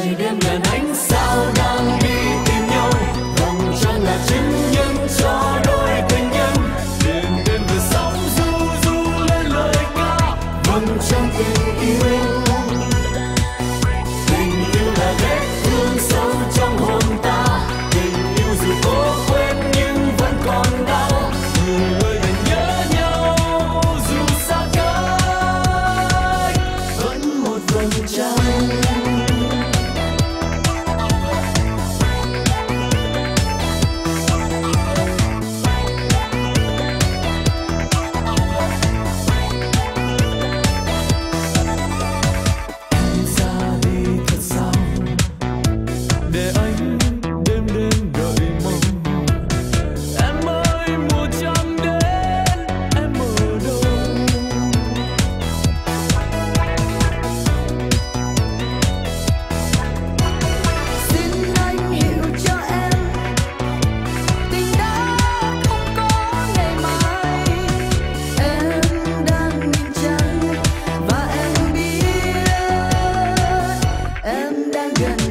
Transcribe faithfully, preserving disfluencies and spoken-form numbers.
trời đêm ngàn ánh sao đang đi tìm nhau, vầng trăng là chứng nhân cho đôi tình nhân. Đêm đêm vừa sóng du du lên lời ca, vầng trăng tình yêu. Tình yêu là vết thương sâu trong hồn ta, tình yêu dù cố quên nhưng vẫn còn đau. Người ơi đừng nhớ nhau dù xa cách, vẫn một vầng trăng. Gần